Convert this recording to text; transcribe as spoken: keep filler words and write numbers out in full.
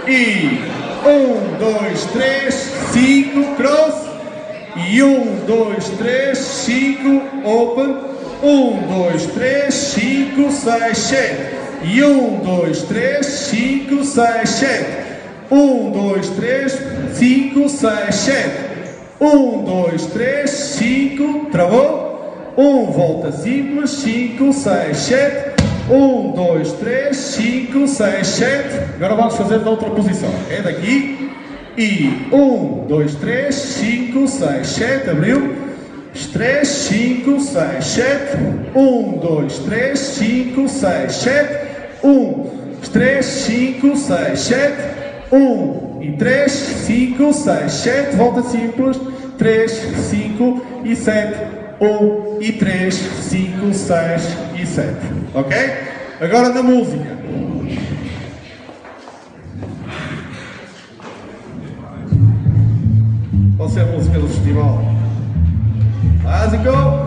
E um, dois, três, cinco, cross. E um, dois, três, cinco, open. um, dois, três, cinco, seis, sete. E um, dois, três, cinco, seis, sete. um, dois, três, cinco, seis, sete. um, dois, três, cinco, travou. um, volta simples, cinco, seis, sete. um, dois, três, cinco, seis, sete. Agora vamos fazer da outra posição. É daqui. E um, dois, três, cinco, seis, sete. Abriu. três, cinco, seis, sete. um, dois, três, cinco, seis, sete. um, três, cinco, seis, sete. um e três, cinco, seis, sete. Volta simples. três, cinco e sete. um e três, cinco, seis e sete. Ok? Agora na música. Pode ser a música do festival. Básico.